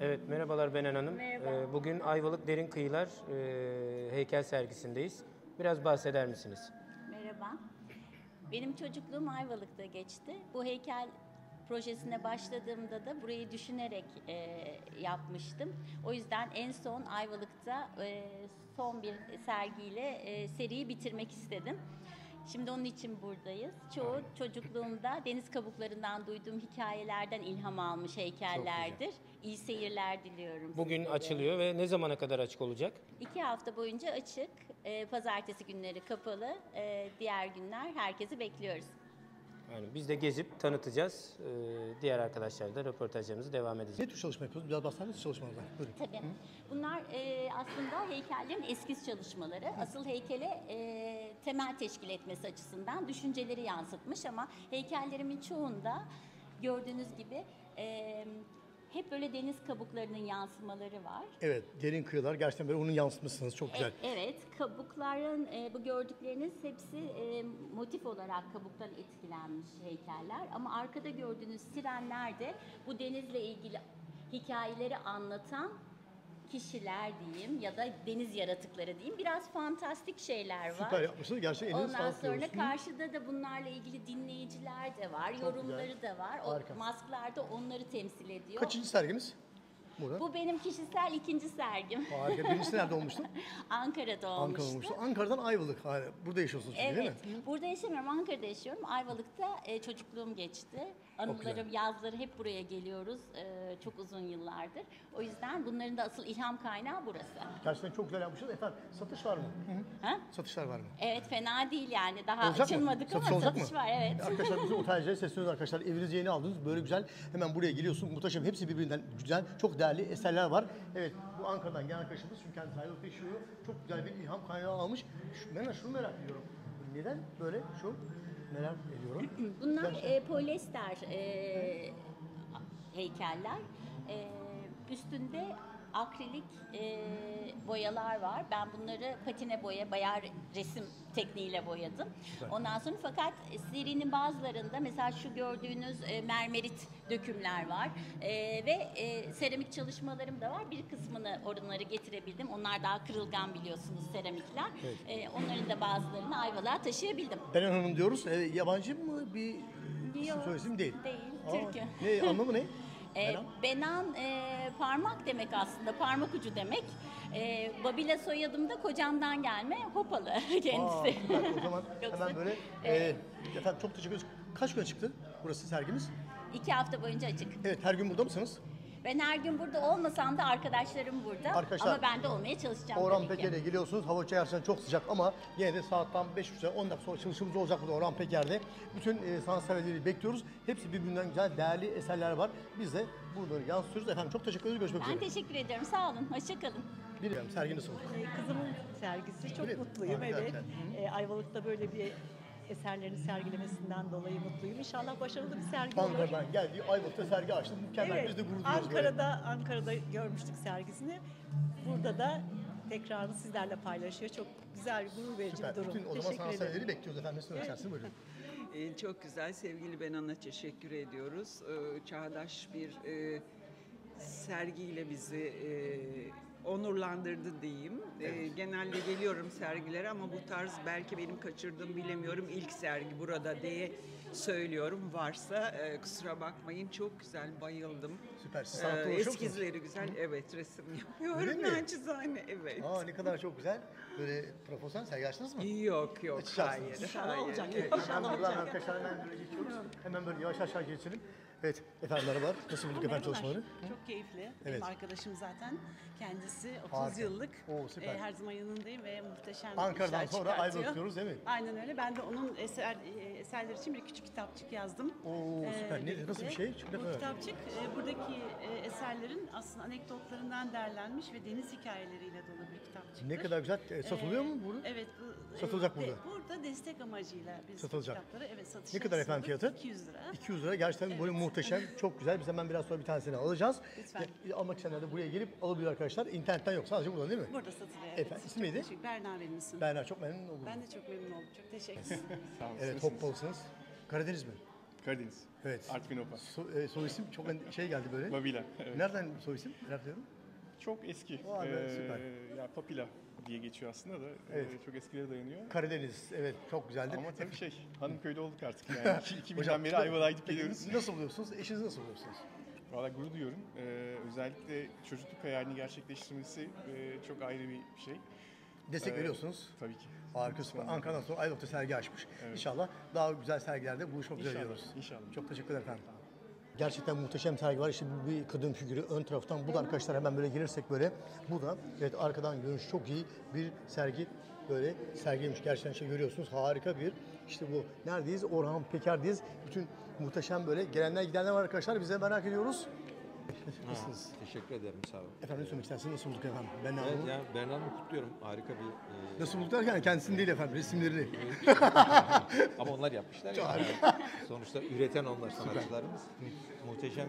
Evet, merhabalar Benen Hanım. Merhaba. Bugün Ayvalık Derin Kıyılar heykel sergisindeyiz. Biraz bahseder misiniz? Merhaba. Benim çocukluğum Ayvalık'ta geçti. Bu heykel projesine başladığımda da burayı düşünerek yapmıştım. O yüzden en son Ayvalık'ta son bir sergiyle seriyi bitirmek istedim. Şimdi onun için buradayız. Çoğu çocukluğumda deniz kabuklarından duyduğum hikayelerden ilham almış heykellerdir. İyi seyirler diliyorum Bugün sizlere. açılıyor ve ne zamana kadar açık olacak? 2 hafta boyunca açık. Pazartesi günleri kapalı. Diğer günler herkesi bekliyoruz. Yani biz de gezip tanıtacağız. Diğer arkadaşlar da röportajlarımızı devam edeceğiz. Ne tür çalışma yapıyoruz? Biraz bahseder misiniz çalışmalardan? Buyurun. Tabii. Bunlar aslında heykellerin eskiz çalışmaları. Asıl heykele temel teşkil etmesi açısından düşünceleri yansıtmış ama heykellerimin çoğunda gördüğünüz gibi hep böyle deniz kabuklarının yansımaları var. Evet, derin kıyılar. Gerçekten böyle onun yansıtmışsınız. Çok güzel. Evet, kabukların bu gördükleriniz hepsi motif olarak kabuktan etkilenmiş heykeller. Ama arkada gördüğünüz sirenler de bu denizle ilgili hikayeleri anlatan kişiler diyeyim ya da deniz yaratıkları diyeyim. Biraz fantastik şeyler var. Süper yapmışsınız. Gerçekten elinize Ondan sağlık sonra diyoruz. karşıda da bunlarla ilgili dinleyiciler de var, yorumları da var. Harika. O masklar da onları temsil ediyor. Kaçıncı serginiz? Burada. Bu benim kişisel ikinci sergim. Harika. Birincisi nerede olmuştu? Ankara'da olmuştu. Ankara olmuştu. Ankara'dan Ayvalık. Burada yaşıyorsunuz çünkü değil Evet, mi? burada yaşamıyorum, Ankara'da yaşıyorum. Ayvalık'ta çocukluğum geçti. Anılarım, yazları hep buraya geliyoruz çok uzun yıllardır. O yüzden bunların da asıl ilham kaynağı burası. Gerçekten çok güzel yapmışsınız. Efendim satış var mı? Ha? Satışlar var mı? Evet, fena değil yani. Daha Olacak mı? açılmadık Satış ama olacak satış mı? var, evet. Arkadaşlar bizim otelcilere sesleniyoruz arkadaşlar. Evinize yeni aldınız. Böyle güzel. Hemen buraya geliyorsun. Muhteşem. Hepsi birbirinden güzel. Çok değerli eserler var. Evet, bu Ankara'dan gelen arkadaşımız çünkü kendisi Ayvalık'ta yaşıyor. Çok güzel bir ilham kaynağı almış. Şunu merak ediyorum. Neden böyle merak ediyorum. Bunlar Gerçekten. polyester heykeller. Üstünde akrilik boyalar var. Ben bunları patine boya, bayağı resim tekniğiyle boyadım. Süper. Ondan sonra fakat serinin bazılarında mesela şu gördüğünüz mermerit dökümler var. Ve seramik çalışmalarım da var. Bir kısmını onları getirebildim. Onlar daha kırılgan biliyorsunuz seramikler. Onların da bazılarını Ayvalık'a taşıyabildim. Beren Hanım diyoruz. Yabancı mı bir isim Yok, söylesim değil. değil, Türk'ü. Ne anlamı ne? Benan? Benan parmak demek aslında, parmak ucu demek. Babila soyadım da kocamdan gelme, Hopalı kendisi. Süper. O zaman Yoksa- hemen böyle efendim çok teşekkür ederiz. Kaç gün çıktı burası sergimiz? 2 hafta boyunca açık. Evet, her gün burada mısınız? Ben her gün burada olmasam da arkadaşlarım burada. Arkadaşlar, Ama ben de olmaya çalışacağım Orhan tabii ki. Peker'e geliyorsunuz. Hava gerçekten çok sıcak ama yine de saatten 5.30'a 10 dakika sonra çalışımız olacak burada Orhan Peker'de. Bütün sanatseverleri bekliyoruz. Hepsi birbirinden güzel, değerli eserler var. Biz de burada yansıtıyoruz. Efendim çok teşekkür ederiz. Görüşmek Ben üzere. teşekkür ediyorum. Sağ olun. Hoşça kalın. Bilmiyorum, sergi nasıl oldu? Kızımın sergisi. Çok Öyle mi? mutluyum, Harika, evet. harika. Ayvalık'ta böyle bir eserlerini sergilemesinden dolayı mutluyum. İnşallah başarılı bir sergi olur. Ankara'dan geldi. Ayvalık'ta sergi açtı. Mükemmel. Biz de gurur duyuyoruz. böyle. Ankara'da görmüştük sergisini. Burada da tekrarını sizlerle paylaşıyor. Çok güzel, gurur verici Süper. bir durum. Bütün o zaman Teşekkür sanatseverleri ederim. bekliyoruz efendim. Ne söylersiniz? Buyurun. Çok güzel. Sevgili Benan'a teşekkür ediyoruz. Çağdaş bir sergiyle bizi onurlandırdı diyeyim. Genelde geliyorum sergilere ama bu tarz belki benim kaçırdığım bilemiyorum ilk sergi burada diye söylüyorum. Varsa kusura bakmayın. Çok güzel, bayıldım. Süper. Siz sanatla uğraşıyor musunuz? Eskizleri güzel. Evet, resim Öyle yapıyorum. mi? Naçizane, evet. Ne kadar çok güzel. Böyle profesyonel sergi açtınız mı? Yok, Açacaksınız. hayır. İnşallah hayır. olacak. Evet. Hemen buradan arkadaşlar hemen böyle geçiyoruz. Hemen böyle yavaş aşağı geçelim. Evet efendim merhabalar. Nasıl bulduk efendim Merhabalar. çalışmaları? Çok keyifli. Evet. Benim arkadaşım zaten. Kendisi 30 Harika. yıllık. Oo, süper. Her zaman yanındayım ve muhteşem Ankara'dan işler sonra çıkartıyor. Ayvalık diyoruz, değil mi? Aynen öyle. Ben de onun eserleri için bir küçük kitapçık yazdım. Süper. Nedir? Nasıl bir şey? Çok Bu güzel. kitapçık buradaki eserlerin aslında anekdotlarından derlenmiş ve deniz hikayeleriyle dolu bir kitapçıktır. Ne kadar güzel. Satılıyor mu burada? Evet. Satılacak burada. Burada destek amacıyla biz Satılacak. bu kitapları satışa Ne kadar efendim sundık. fiyatı? 200 lira. 200 lira. Gerçekten böyle muhteşem. Çok güzel. Biz hemen biraz sonra bir tanesini alacağız. Lütfen. Almak isteyenler de buraya gelip alabilir arkadaşlar. İnternetten yok. Sadece burada değil mi? Burada satılıyor. Evet. Efendim, ismi neydi? Çok teşekkür. Berna benim ismim. Berna çok memnun oldum. Ben de çok memnun oldum. Çok teşekkür ederim. Evet, Hoppalısınız. Karadeniz mi? Karadeniz. Evet. Artvin Opa. Soy isim çok şey geldi böyle. Babila. Evet. Nereden soy isim? Merak ediyorum. Çok eski. Vay be, süper. Ya Papila diye geçiyor aslında da Evet. çok eskilere dayanıyor. Karadeniz, evet çok güzeldir. Ama tabii Hanımköy'de olduk artık yani. 2000'den beri Ayvalık'a gidip peki geliyoruz. Nasıl buluyorsunuz? Eşinizi nasıl buluyorsunuz? Valla gurur duyuyorum. Özellikle çocukluk hayalini gerçekleştirmesi çok ayrı bir şey. Destek veriyorsunuz. Tabii ki. Harika, süper. Ankara'dan sonra Ayvalık'ta sergi açmış. İnşallah daha güzel sergilerde buluşmak üzere İnşallah, diyoruz. inşallah. Çok teşekkür ederim efendim. Gerçekten muhteşem sergi var. İşte bu bir kadın figürü ön taraftan. Bu da arkadaşlar hemen böyle gelirsek böyle. Bu da evet arkadan görünüş çok iyi bir sergi. Böyle sergiymiş. Gerçekten görüyorsunuz. Harika bir işte bu. Neredeyiz? Orhan Peker'deyiz. Bütün muhteşem böyle gelenler gidenler var arkadaşlar. Bize merak ediyoruz. Nasılsınız? Teşekkür ederim, sağ olun. Efendim ne söylemek istersiniz? Nasıl bulduk efendim? Ben Evet, Hanım'ı. ya Berna Hanım'ı kutluyorum. Harika bir... Nasıl bulduk derken kendisini değil efendim, resimlerini. Ama onlar yapmışlar ya. Sonuçta üreten onlar sanatçılarımız. Muhteşem.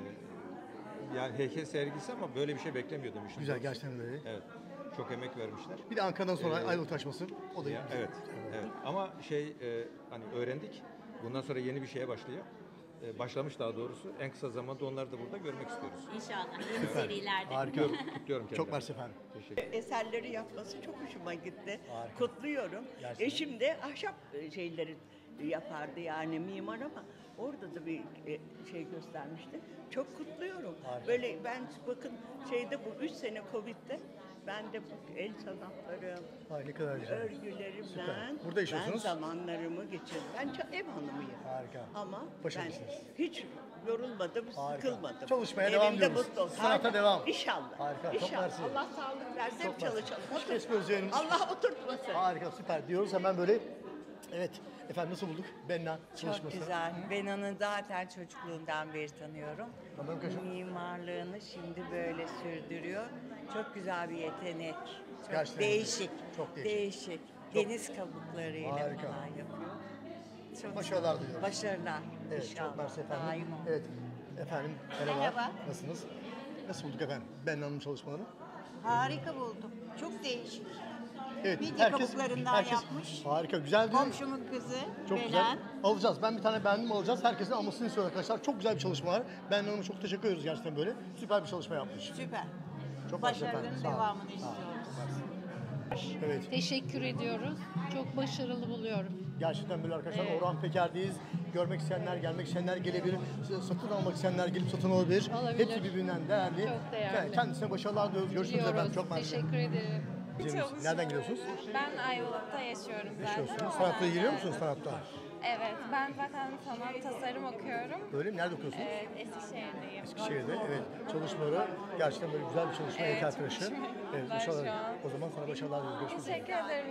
Yani heykel sergisi ama böyle bir şey beklemiyordum. işin Güzel, doğrusu. gerçekten böyle. Evet. Çok emek vermişler. Bir de Ankara'dan sonra Ayvalık taşması. O da Ya, güzel. evet. Evet. Ama hani öğrendik. Bundan sonra yeni bir şeye başlıyor. Başlamış daha doğrusu. En kısa zamanda onları da burada görmek istiyoruz. İnşallah yeni serilerde. Harika. Kutluyorum Çok kendilerini. mersi efendim. Teşekkür Eserleri yapması çok hoşuma gitti. Harika. Kutluyorum. Gerçekten. Eşim de ahşap şeyleri yapardı yani mimar ama orada da bir şey göstermişti. Çok kutluyorum. Harika. Böyle ben bakın bu 3 sene Covid'de ben de bu el sanatlarım, Ay ne kadar güzel. örgülerimle Süper. Burada yaşıyorsunuz. ben zamanlarımı geçirdim. Ben ev hanımıyım. Harika. Ama ben Başarılısınız. hiç yorulmadım, Harika. sıkılmadım. Çalışmaya devam Evimde diyoruz. mutlu ol. Sanata Harika. devam. İnşallah. Harika, çok İnşallah. mersi. Allah sağlık versin, hep Çok mersi. çalışalım. Hiç kesmiyoruz yayınımızı. Allah oturtmasın. Harika, süper diyoruz hemen böyle. Evet, efendim nasıl bulduk? Benna Çok çalışması. güzel. Ben onu zaten çocukluğundan beri tanıyorum. Tamam, kaçın. Mimarlığını şimdi böyle sürdürüyor. Çok güzel bir yetenek. Çok Gerçekten değişik. çok değişik. Deniz kabuklarıyla Harika. falan yapıyor. Çok Başarılar diliyoruz. Başarılar. Evet, İnşallah. çok mersi efendim. Daim olsun. Evet, efendim merhaba. Merhaba. Nasılsınız? Nasıl bulduk efendim Benna'nın çalışmalarını? Harika buldum. Çok değişik. Evet, Midye kabuklarından yapmış. Harika, güzeldi. Komşumun kızı Çok Belen. güzel. Alacağız. Ben bir tane beğendim alacağız. Herkesin almasını istiyor arkadaşlar. Çok güzel bir çalışma var. Ben Hanım'a çok teşekkür ediyoruz gerçekten böyle. Süper bir çalışma yapmış. Süper. Çok mersi efendim. Başarıların Sağ olun. devamını Sağ olun. istiyoruz. Çok mersi. Evet. Teşekkür ediyoruz. Çok başarılı buluyorum. Gerçekten böyle arkadaşlar Orhan Peker'deyiz. Görmek isteyenler, gelmek isteyenler gelebilir. Satın almak isteyenler gelip satın alabilir. Alabilir. Hepsi birbirinden değerli. Çok değerli. Kendisine başarılar diliyoruz. Görüşmek üzere efendim. Çok mersi. Teşekkür ederim. Nereden geliyorsunuz? Ben Ayvalık'ta yaşıyorum zaten. Yaşıyorsunuz. Sanatla ilgileniyor musunuz sanatta? Evet, ben zaten sanat tasarım okuyorum. Öyle mi? Nerede okuyorsunuz? Evet, Eskişehir'deyim. Eskişehir'de. Evet. Çalışmaları gerçekten böyle güzel bir çalışma. Evet, Heykeltıraşı. çalışma Evet. var inşallah. şu an. O zaman sana başarılar diliyoruz. Görüşmek üzere. Teşekkür ederim.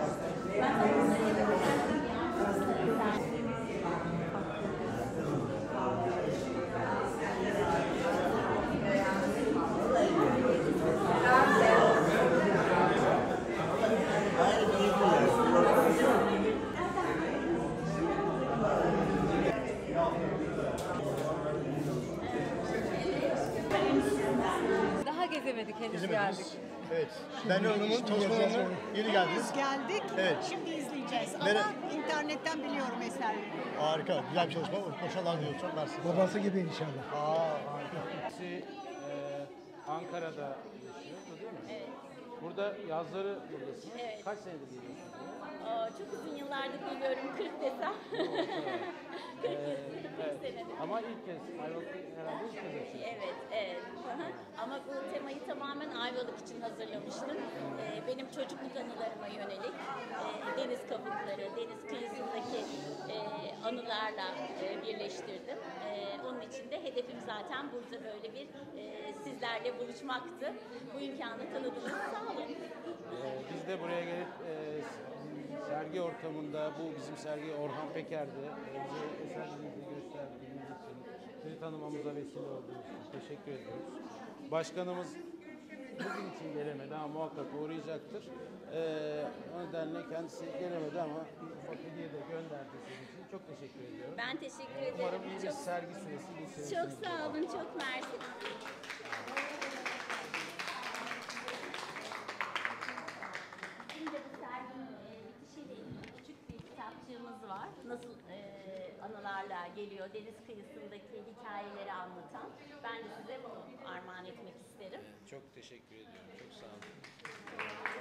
Daha gezemedik henüz İzlemediniz. geldik. Evet. Ben Hanım'ın çalışmalarına yeni geldiniz. Biz geldik. Evet. Şimdi izleyeceğiz. Nere- Ama internetten biliyorum eserleri. Harika. Güzel bir çalışma. Başarılar diliyoruz. Çok mersi. Babası gibi inşallah. Kendisi Ankara'da yaşıyordu değil mi? Evet. Burada yazları buradasınız. Evet. Kaç senedir geliyorsunuz? Çok uzun yıllardır geliyorum 40 desem. 40 senedir. Ama ilk kez Ayvalık'ta herhalde ilk kez yaşıyorsunuz. Evet, evet. Hı hı. Ama bu temayı tamamen Ayvalık için hazırlamıştım. Benim çocukluk anılarıma yönelik deniz kabukları, deniz kıyısındaki anılarla birleştirdim. Onun için de hedefim zaten burada böyle bir sizlerle buluşmaktı. Bu imkanı tanıdığınız sağ olun. Biz de buraya gelip sergi ortamında, bu bizim sergi Orhan Peker'de bize eserlerinizi gösterdiğiniz için, sizi tanımamıza vesile olduğunuz için teşekkür ediyoruz. Başkanımız bugün için gelemedi ama muhakkak uğrayacaktır. O nedenle kendisi gelemedi ama bir ufak hediye de gönderdi sizin için. Çok teşekkür ediyorum. Ben teşekkür ederim. Umarım iyi bir sergi süresi geçirirsiniz. Çok sağ olun, çok mersi. Şimdi bu serginin bitişiyle ilgili küçük bir kitapçığımız var. Nasıl anılar kitaplarla geliyor. Deniz kıyısındaki hikayeleri anlatan. Ben de size bunu armağan etmek isterim. Çok teşekkür ediyorum. Çok sağ olun.